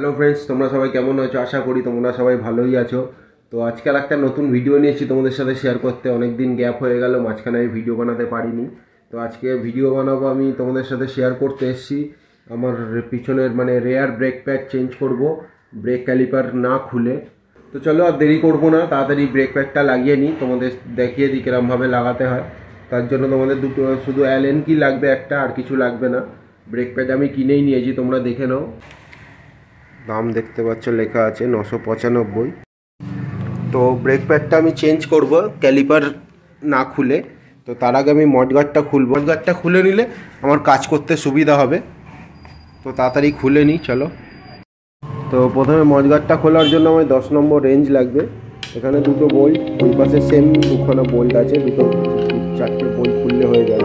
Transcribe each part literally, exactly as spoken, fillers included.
Hello friends, তোমরা সবাই কেমন আছো? আশা করি তোমরা সবাই ভালোই আছো। তো আজকাল একটা নতুন ভিডিও নিয়েছি তোমাদের সাথে শেয়ার করতে। অনেক দিন গ্যাপ হয়ে গেল, মাঝখানে আমি ভিডিও বানাতে পারিনি। তো আজকে ভিডিও বানাবো, আমি তোমাদের সাথে শেয়ার করতে এসেছি আমার পিছনের মানে রেয়ার ব্রেক প্যাড চেঞ্জ করব, ব্রেক ক্যালিপার না খুলে। তো চলো আর দেরি করবো না, তাড়াতাড়ি ব্রেক প্যাডটা লাগিয়ে নিই, তোমাদের দেখিয়ে দিই কিরমভাবে লাগাতে হয়। তার জন্য তোমাদের দুটো শুধু অ্যালেন কি লাগবে একটা, আর কিছু লাগবে না। ব্রেক প্যাড আমি কিনেই নিয়েছি, তোমরা দেখে নাও। দাম দেখতে পাচ্ছ লেখা আছে নশো পঁচানব্বই। তো ব্রেক প্যাডটা আমি চেঞ্জ করব ক্যালিপার না খুলে। তো তার আগে আমি মডগার্ডটা খুলবো। মডগার্ডটা খুলে নিলে আমার কাজ করতে সুবিধা হবে। তো তাড়াতাড়ি খুলে নিই চলো। তো প্রথমে মডগার্ডটা খোলার জন্য আমার দশ নম্বর রেঞ্জ লাগবে। এখানে দুটো বোল্ট, ওই পাশে সেম দুখানা বোল্ট আছে, দুটো চারটে বোল্ট খুললে হয়ে যাবে।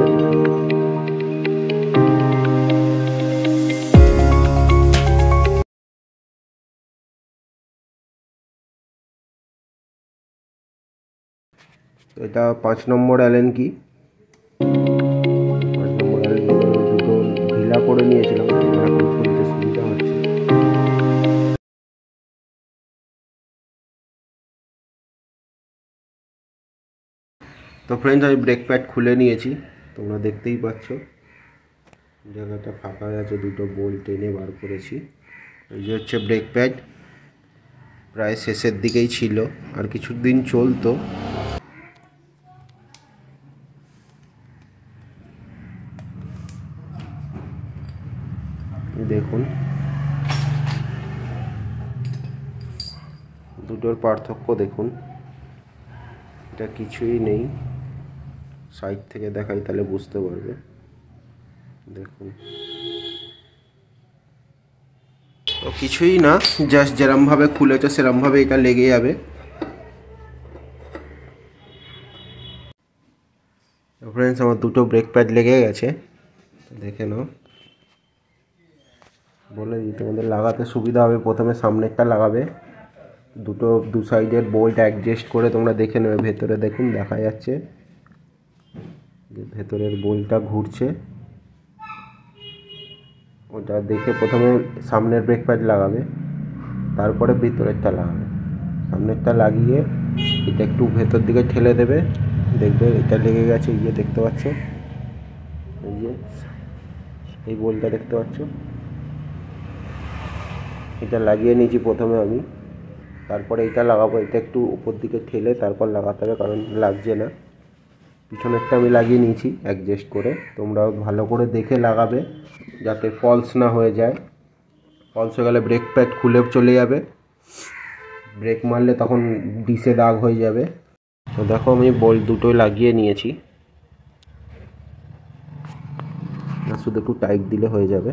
তো এটা পাঁচ নম্বর অ্যালেন কি, পাঁচ নম্বর অ্যালেন কি দুটো ঢিলা করে নিয়েছিলাম, এখন খুলতে সুবিধা হচ্ছে। তো ফ্রেন্ডস, আমি ব্রেক প্যাড খুলে নিয়েছি, তোমরা দেখতেই পাচ্ছ জায়গাটা ফাঁকা হয়ে আছে, দুটো বোল্ট টেনে বার করেছি। এই যে হচ্ছে ব্রেক প্যাড, প্রায় শেষের দিকেই ছিল, আর কিছুদিন চলতো। দেখুন দুটোর পার্থক্য দেখুন, এটা কিছুই নেই। সাইড থেকে দেখাই তাহলে বুঝতে পারবে। দেখুন, তো কিছুই না, জাস্ট যেরমভাবে খুলেছে সেরমভাবে এটা লেগে যাবে। ফ্রেন্ডস, আমার দুটো ব্রেক প্যাড লেগে গেছে, দেখে নাও। বলে দিই তোমাদের লাগাতে সুবিধা হবে। প্রথমে সামনেরটা লাগাবে, দুটো দু সাইডের বোল্ট অ্যাডজাস্ট করে তোমরা দেখে নেবে। ভেতরে দেখুন দেখা যাচ্ছে ভেতরের বোল্টটা ঘুরছে, ওটা দেখে প্রথমে সামনের ব্রেক প্যাড লাগাবে, তারপরে ভিতরেরটা লাগাবে। সামনেরটা লাগিয়ে এটা একটু ভেতর দিকে ঠেলে দেবে, দেখবে এটা লেগে গেছে। ইয়ে দেখতে পাচ্ছ, এই যে এই বোল্টটা দেখতে পাচ্ছ, এটা লাগিয়ে নিয়েছি প্রথমে আমি, তারপরে এটা লাগাবো। এটা একটু উপর দিকে ঠেলে তারপর লাগাতে হবে, কারণ লাগছে না। পিছনেরটা আমি লাগিয়ে নিয়েছি অ্যাডজাস্ট করে, তোমরাও ভালো করে দেখে লাগাবে যাতে ফলস না হয়ে যায়। ফলস হয়ে গেলে ব্রেক প্যাড খুলে চলে যাবে, ব্রেক মারলে তখন ডিসে দাগ হয়ে যাবে। তো দেখো আমি বোল্ট দুটোই লাগিয়ে নিয়েছি, শুধু একটু টাইট দিলে হয়ে যাবে।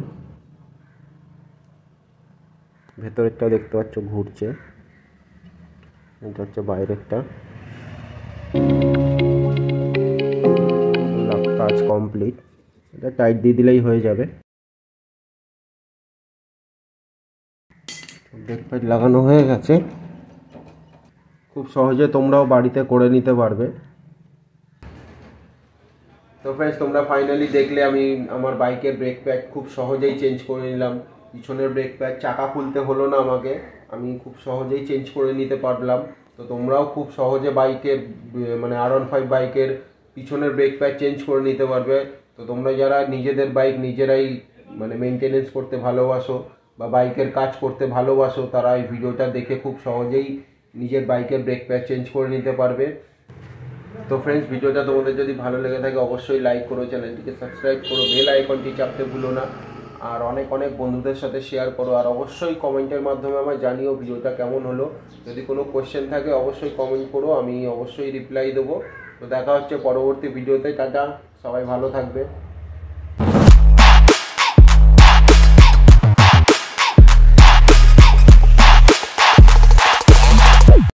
ভেতরেরটা দেখতে পাচ্ছ ঘুরছে, এটা হচ্ছে বাইরেরটা। কাজ কমপ্লিট, এটা টাইট দিয়ে দিলেই হয়ে যাবে। ব্রেক প্যাড লাগানো হয়ে গেছে, খুব সহজে তোমরাও বাড়িতে করে নিতে পারবে। তো ফ্রেন্ডস, তোমরা ফাইনালি দেখলে আমি আমার বাইকের ব্রেক প্যাড খুব সহজেই চেঞ্জ করে নিলাম। পিছনের ব্রেক প্যাড চাকা খুলতে হলো না আমাকে, আমি খুব সহজেই চেঞ্জ করে নিতে পারলাম। তো তোমরাও খুব সহজে বাইকের মানে আর ওয়ান ফাইভ বাইকের পিছনের ব্রেক প্যাড চেঞ্জ করে নিতে পারবে। তো তোমরা যারা নিজেদের বাইক নিজেরাই মানে মেনটেনেন্স করতে ভালোবাসো বা বাইকের কাজ করতে ভালোবাসো, তারা এই ভিডিওটা দেখে খুব সহজেই নিজের বাইকের ব্রেক প্যাড চেঞ্জ করে নিতে পারবে। তো ফ্রেন্ডস, ভিডিওটা তোমাদের যদি ভালো লেগে থাকে অবশ্যই লাইক করো, চ্যানেলটিকে সাবস্ক্রাইব করো, বেল আইকনটি চাপতে ভুলো না, আর অনেক অনেক বন্ধুদের সাথে শেয়ার করো। আর অবশ্যই কমেন্টের মাধ্যমে আমায় জানিও ভিডিওটা কেমন হলো। যদি কোনো কোয়েশ্চেন থাকে অবশ্যই কমেন্ট করো, আমি অবশ্যই রিপ্লাই দেবো। তো দেখা হচ্ছে পরবর্তী ভিডিওতে। টাটা, সবাই ভালো থাকবে।